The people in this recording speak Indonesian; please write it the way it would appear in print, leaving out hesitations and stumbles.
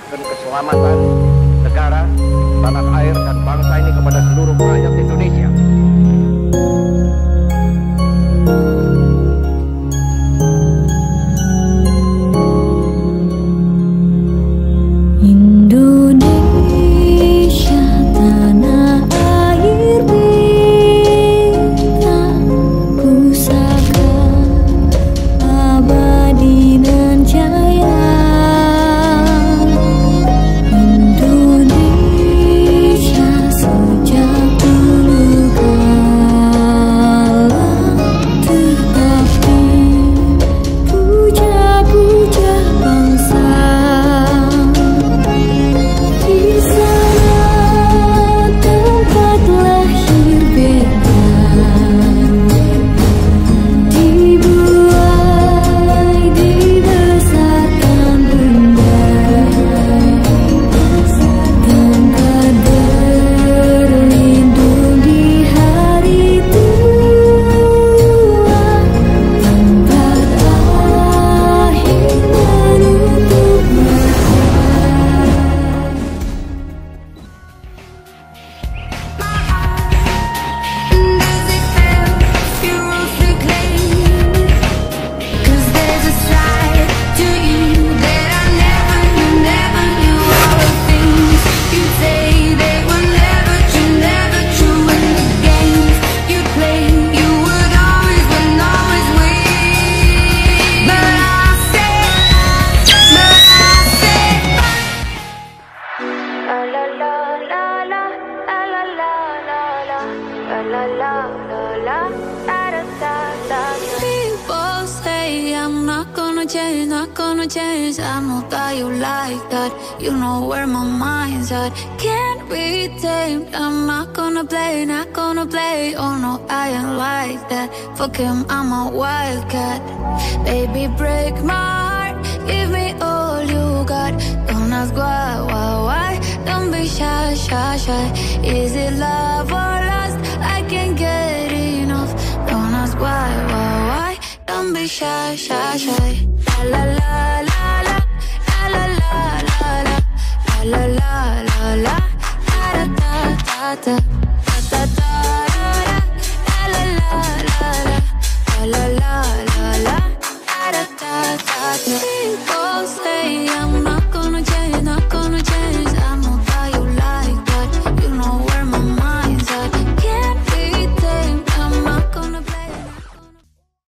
menyerahkan keselamatan negara, tanah air, dan bangsa ini kepada seluruh rakyat Indonesia. Indonesia tanah air beta, pusaka abadi nan jaya. Indonesia sejak dulu kala tetap dipuja-puja bangsa. Di sana tempat lahir beta, dibuai dibesarkan bunda, tempat berlindung di hari tua, tempat akhir menutup People say I'm not gonna change. I know that you like that. You know where my mind's at. Can't be tamed. I'm not gonna play. Oh no, I ain't like that. Fuck him, I'm a wildcat. Baby, break my heart. Give me all you got. Don't ask why. Don't be shy. Is it love or lust? I can't get enough. Don't ask why. Don't be shy. La la la la la la la la la la la la la la da da da da.